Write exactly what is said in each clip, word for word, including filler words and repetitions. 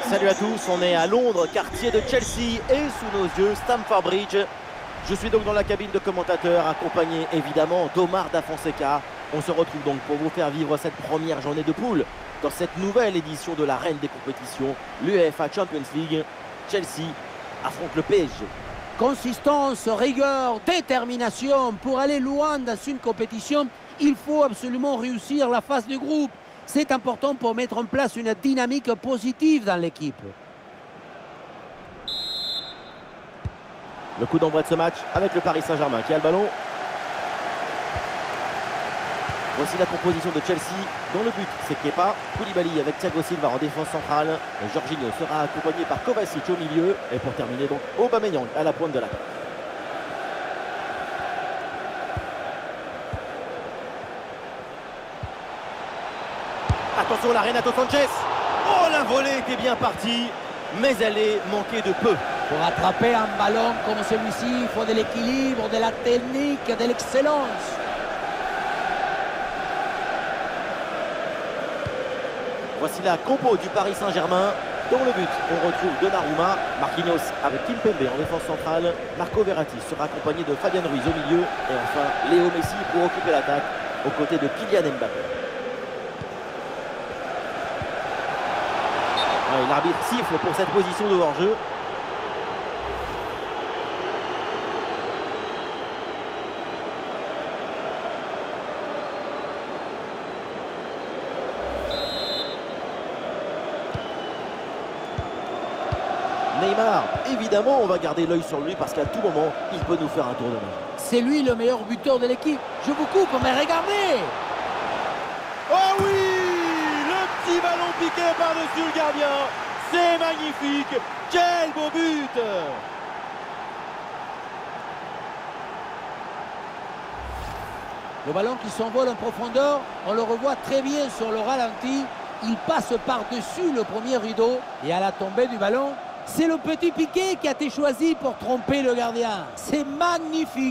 Salut à tous, on est à Londres, quartier de Chelsea et sous nos yeux, Stamford Bridge. Je suis donc dans la cabine de commentateur, accompagné évidemment d'Omar Da Fonseca. On se retrouve donc pour vous faire vivre cette première journée de poule dans cette nouvelle édition de la reine des compétitions, l'UEFA Champions League. Chelsea affronte le P S G. Consistance, rigueur, détermination. Pour aller loin dans une compétition, il faut absolument réussir la phase de groupe. C'est important pour mettre en place une dynamique positive dans l'équipe. Le coup d'envoi de ce match avec le Paris Saint-Germain qui a le ballon. Voici la composition de Chelsea. Dans le but, c'est Kepa, Koulibaly avec Thiago Silva en défense centrale. Et Jorginho sera accompagné par Kovacic au milieu. Et pour terminer, donc, Aubameyang à la pointe de l'attaque. Attention, la Renato Sanchez. Oh, la volée était bien partie, mais elle est manquée de peu. Pour attraper un ballon comme celui-ci, il faut de l'équilibre, de la technique, de l'excellence. Voici la compo du Paris Saint-Germain. Dans le but, on retrouve Donnarumma, Marquinhos avec Kimpembe en défense centrale. Marco Verratti sera accompagné de Fabian Ruiz au milieu. Et enfin, Léo Messi pour occuper l'attaque aux côtés de Kylian Mbappé. L'arbitre siffle pour cette position de hors-jeu. Neymar, évidemment, on va garder l'œil sur lui parce qu'à tout moment, il peut nous faire un tour de main. C'est lui le meilleur buteur de l'équipe. Je vous coupe, mais regardez! Oh oui! Le petit ballon piqué par-dessus le gardien. C'est magnifique. Quel beau but! Le ballon qui s'envole en profondeur, on le revoit très bien sur le ralenti. Il passe par-dessus le premier rideau et à la tombée du ballon, c'est le petit piqué qui a été choisi pour tromper le gardien. C'est magnifique.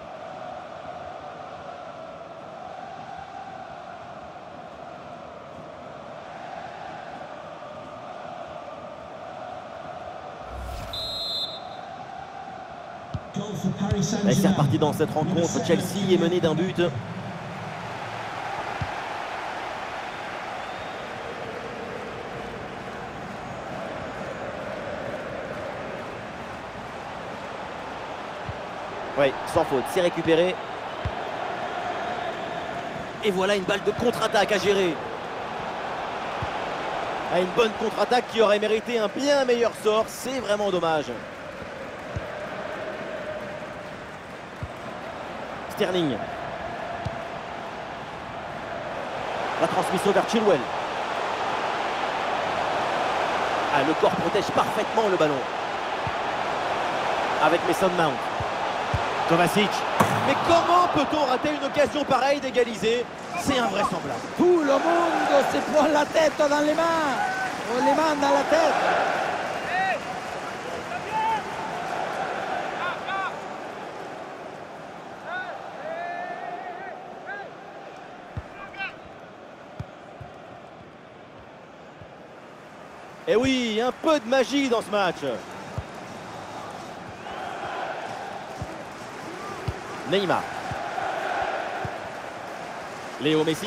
Et c'est reparti dans cette rencontre. Chelsea est mené d'un but. Oui, sans faute, c'est récupéré. Et voilà une balle de contre-attaque à gérer. Ah, une bonne contre-attaque qui aurait mérité un bien meilleur sort. C'est vraiment dommage. Sterling. La transmission vers Chilwell. Ah, le corps protège parfaitement le ballon. Avec Mason Mount. Kovacic. Mais comment peut-on rater une occasion pareille d'égaliser? C'est invraisemblable. Tout le monde se prend la tête dans les mains. Les mains dans la tête. Et oui, un peu de magie dans ce match. Neymar. Léo Messi.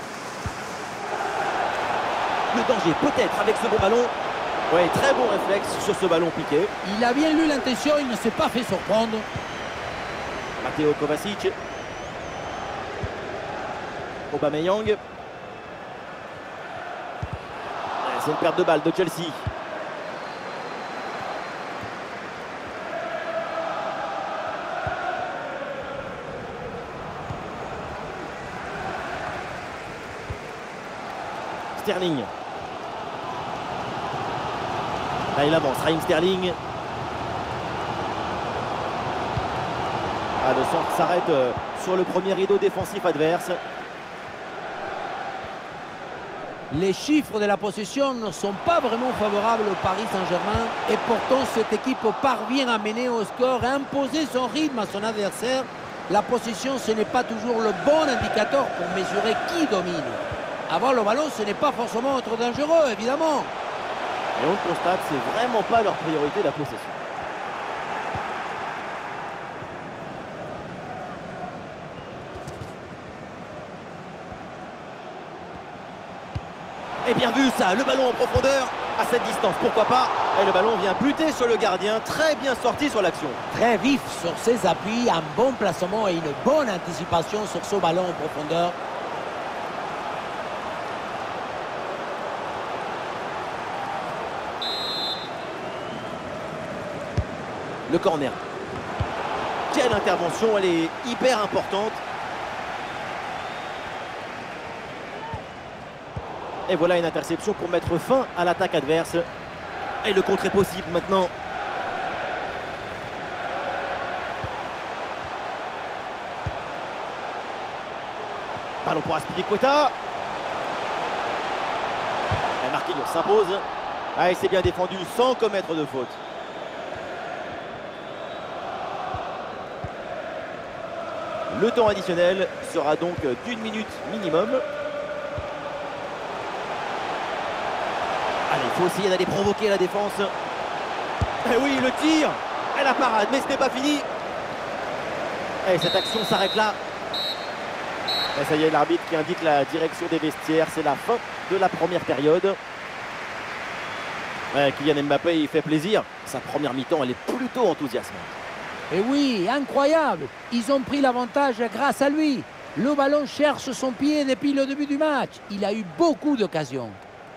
Le danger peut-être avec ce bon ballon. Oui, très bon réflexe sur ce ballon piqué. Il a bien lu l'intention, il ne s'est pas fait surprendre. Matteo Kovacic. Aubameyang. C'est une perte de balle de Chelsea. Sterling. Là, il avance. Raheem Sterling. Ah, le centre s'arrête euh, sur le premier rideau défensif adverse. Les chiffres de la possession ne sont pas vraiment favorables au Paris Saint-Germain et pourtant cette équipe parvient à mener au score et à imposer son rythme à son adversaire. La possession, ce n'est pas toujours le bon indicateur pour mesurer qui domine. Avoir le ballon, ce n'est pas forcément être dangereux, évidemment. Et on le constate, c'est vraiment pas leur priorité la possession. Et bien vu ça, le ballon en profondeur à cette distance, pourquoi pas. Et le ballon vient buter sur le gardien, très bien sorti sur l'action. Très vif sur ses appuis, un bon placement et une bonne anticipation sur ce ballon en profondeur. Le corner. Quelle intervention, elle est hyper importante. Et voilà une interception pour mettre fin à l'attaque adverse. Et le contre est possible maintenant. Ballon pour Azpilicueta. Et Marquinhos s'impose. Ah, il s'est bien défendu sans commettre de faute. Le temps additionnel sera donc d'une minute minimum. Allez, il faut essayer d'aller provoquer la défense. Et oui, le tir et la parade, mais ce n'est pas fini. Et cette action s'arrête là. Et ça y est, l'arbitre qui indique la direction des vestiaires. C'est la fin de la première période. Ouais, Kylian Mbappé, il fait plaisir. Sa première mi-temps, elle est plutôt enthousiasmante. Et oui, incroyable. Ils ont pris l'avantage grâce à lui. Le ballon cherche son pied depuis le début du match. Il a eu beaucoup d'occasions.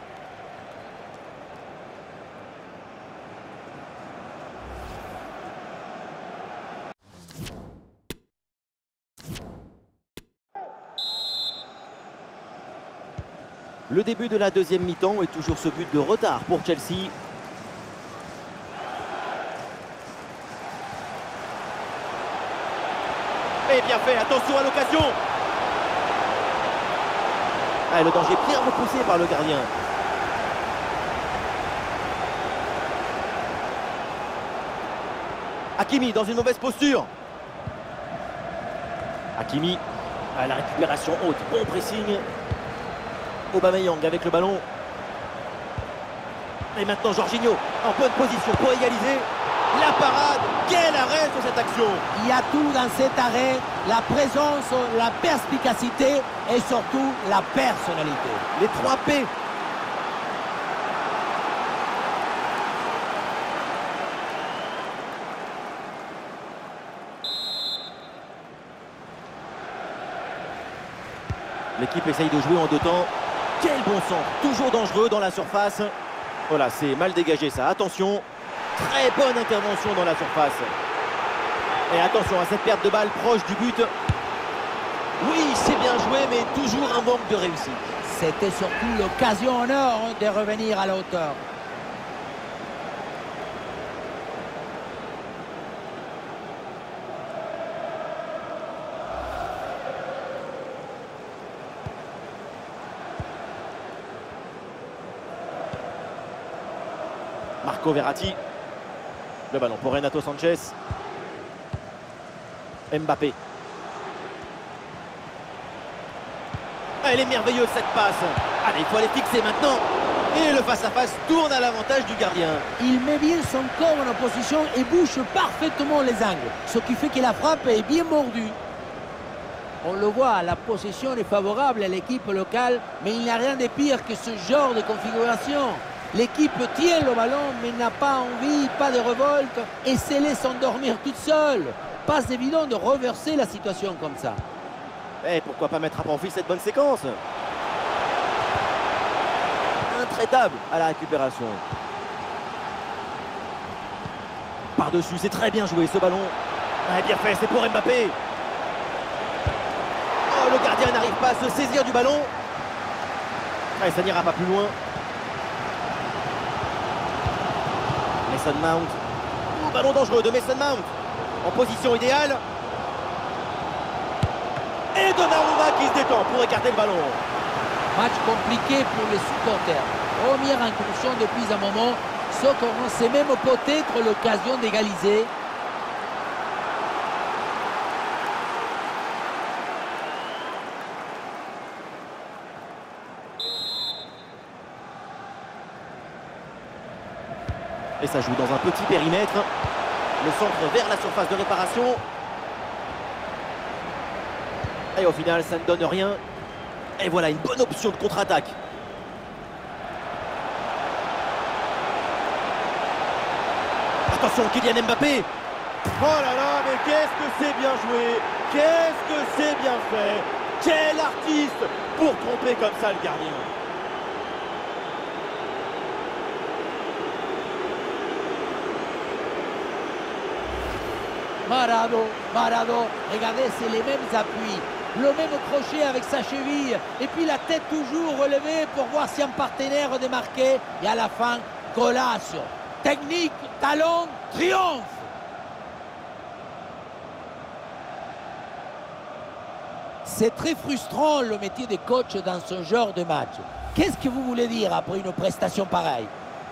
Le début de la deuxième mi-temps est toujours ce but de retard pour Chelsea. Et bien fait, attention à l'occasion. Ah, le danger bien repoussé par le gardien. Hakimi dans une mauvaise posture. Hakimi à la récupération haute, bon pressing. Aubameyang avec le ballon. Et maintenant Jorginho en bonne position pour égaliser. La parade, quel arrêt sur cette action. Il y a tout dans cet arrêt, la présence, la perspicacité et surtout la personnalité. Les trois P. L'équipe essaye de jouer en deux temps. Quel bon sens, toujours dangereux dans la surface. Voilà, c'est mal dégagé ça, attention. Très bonne intervention dans la surface. Et attention à cette perte de balle proche du but. Oui, c'est bien joué, mais toujours un manque de réussite. C'était surtout l'occasion en or de revenir à la hauteur. Marco Verratti. Le ballon pour Renato Sanchez. Mbappé. Ah, elle est merveilleuse cette passe. Allez, il faut aller fixer maintenant. Et le face-à-face tourne à l'avantage du gardien. Il met bien son corps en opposition et bouche parfaitement les angles. Ce qui fait que la frappe est bien mordue. On le voit, la possession est favorable à l'équipe locale, mais il n'y a rien de pire que ce genre de configuration. L'équipe tient le ballon, mais n'a pas envie, pas de révolte, et se laisse endormir toute seule. Pas évident de reverser la situation comme ça. Et pourquoi pas mettre à profit cette bonne séquence? Intraitable à la récupération. Par-dessus, c'est très bien joué ce ballon. Ah, bien fait, c'est pour Mbappé. Oh, le gardien n'arrive pas à se saisir du ballon. Ah, ça n'ira pas plus loin. Mason Mount. Oh, ballon dangereux de Mason Mount. En position idéale. Et Donnarumma qui se détend pour écarter le ballon. Match compliqué pour les supporters. Première incursion depuis un moment. Ce qu'on sait même peut-être l'occasion d'égaliser. Et ça joue dans un petit périmètre. Le centre vers la surface de réparation. Et au final, ça ne donne rien. Et voilà une bonne option de contre-attaque. Attention, Kylian Mbappé. Oh là là, mais qu'est-ce que c'est bien joué. Qu'est-ce que c'est bien fait. Quel artiste pour tromper comme ça le gardien. Marado, Marado, regardez, c'est les mêmes appuis, le même crochet avec sa cheville, et puis la tête toujours relevée pour voir si un partenaire démarqué, et à la fin, Golasso. Technique, talent, triomphe. C'est très frustrant le métier de coach dans ce genre de match. Qu'est-ce que vous voulez dire après une prestation pareille?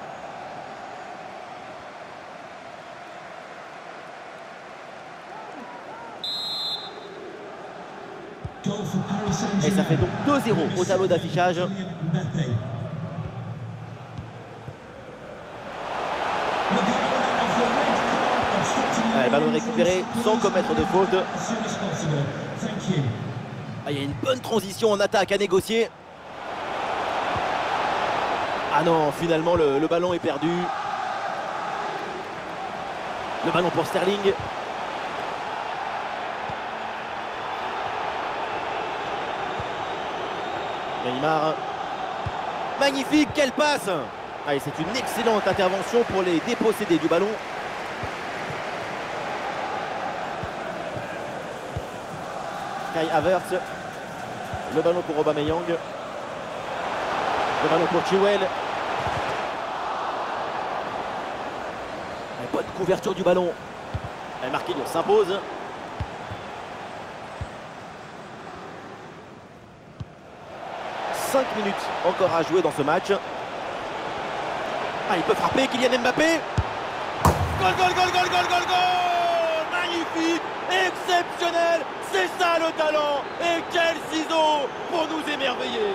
Et ça fait donc deux zéro au tableau d'affichage. Le ballon récupéré sans commettre de faute. Ah, il y a une bonne transition en attaque à négocier. Ah non, finalement le, le ballon est perdu. Le ballon pour Sterling. Neymar. Magnifique, quelle passe! Allez, c'est une excellente intervention pour les dépossédés du ballon. Kai Havertz. Le ballon pour Aubameyang. Le ballon pour Chilwell. Bonne couverture du ballon. Et Marquinhos s'impose. cinq minutes encore à jouer dans ce match. Ah, il peut frapper, Kylian Mbappé. Goal, goal, goal, goal, goal, goal, goal. Magnifique, exceptionnel. C'est ça le talent. Et quel ciseau pour nous émerveiller.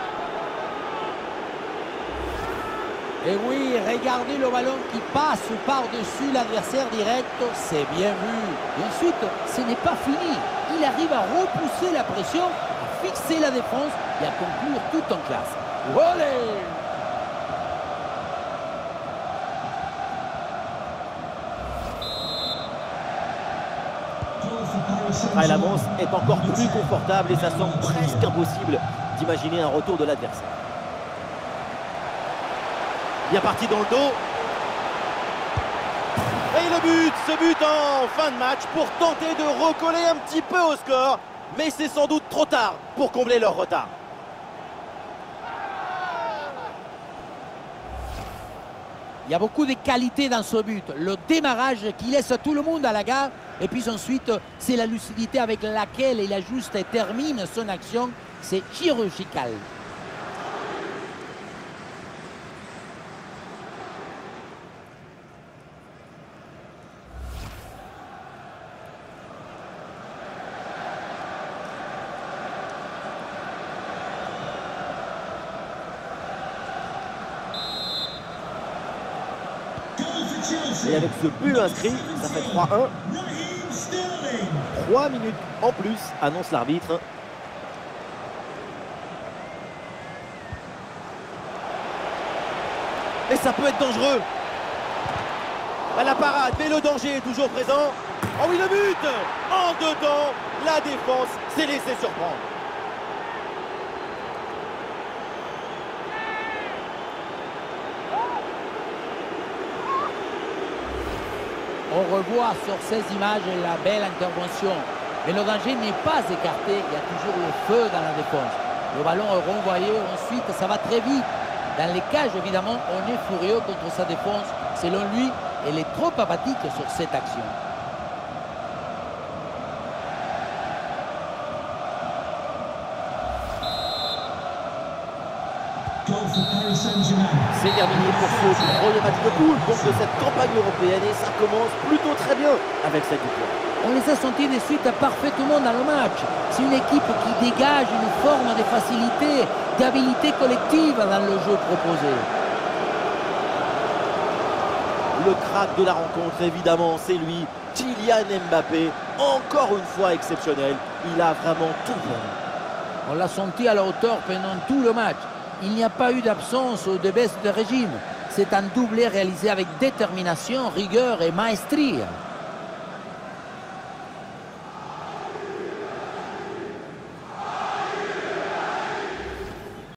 Et oui, regardez le ballon qui passe par-dessus l'adversaire direct, c'est bien vu. Et ensuite, ce n'est pas fini. Il arrive à repousser la pression, à fixer la défense et à conclure tout en classe. Olé! Ah, l'avance est encore plus confortable et ça semble presque impossible d'imaginer un retour de l'adversaire. Bien parti dans le dos. Et le but, ce but en fin de match pour tenter de recoller un petit peu au score. Mais c'est sans doute trop tard pour combler leur retard. Il y a beaucoup de qualité dans ce but. Le démarrage qui laisse tout le monde à la gare. Et puis ensuite, c'est la lucidité avec laquelle il ajuste et termine son action. C'est chirurgical. Et avec ce but inscrit, ça fait trois un. trois minutes en plus, annonce l'arbitre. Et ça peut être dangereux. La parade, mais le danger est toujours présent. Oh oui, le but! En dedans, la défense s'est laissée surprendre. On revoit sur ces images la belle intervention. Mais le danger n'est pas écarté. Il y a toujours le feu dans la défense. Le ballon est renvoyé. Ensuite, ça va très vite. Dans les cages, évidemment, on est furieux contre sa défense. Selon lui, elle est trop apathique sur cette action. C'est terminé pour ce premier match de poule donc de cette campagne européenne et ça commence plutôt très bien avec cette victoire. On les a sentis de suite parfaitement dans le match. C'est une équipe qui dégage une forme de facilité, d'habilité collective dans le jeu proposé. Le crack de la rencontre, évidemment, c'est lui, Kylian Mbappé. Encore une fois exceptionnel. Il a vraiment tout fait. On l'a senti à la hauteur pendant tout le match. Il n'y a pas eu d'absence ou de baisse de régime. C'est un doublé réalisé avec détermination, rigueur et maestria.